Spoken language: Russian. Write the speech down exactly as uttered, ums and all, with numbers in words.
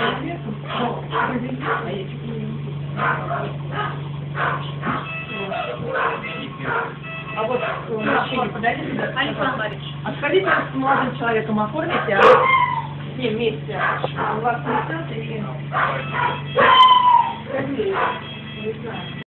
А вот мужчине подойдите сюда. Александр Борисович. А скажите, с молодым человеком оформите, а с ним вместе. У вас не или... Скажи, не знаю.